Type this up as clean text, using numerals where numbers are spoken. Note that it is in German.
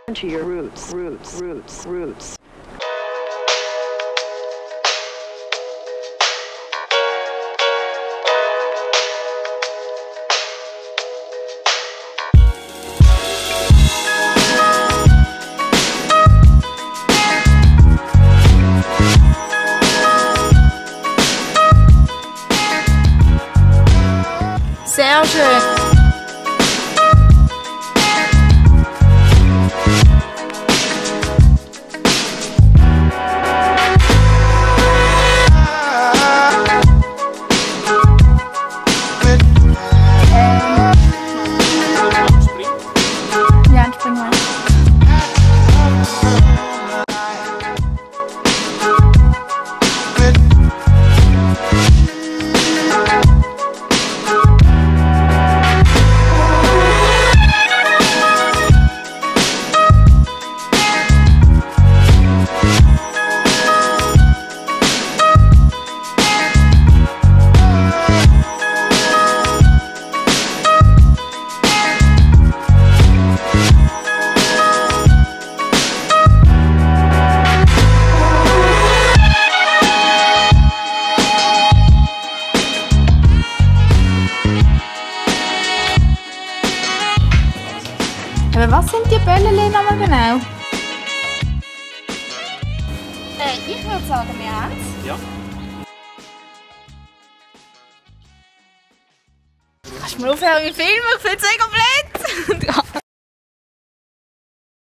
To your roots. Sehr schön. Ja, spring mal. Aber was sind die Bälle nochmal genau? Ich würde sagen, wir haben es. Ja. Kannst du mal aufhören mit Filmen? Ich finde es mega blöd!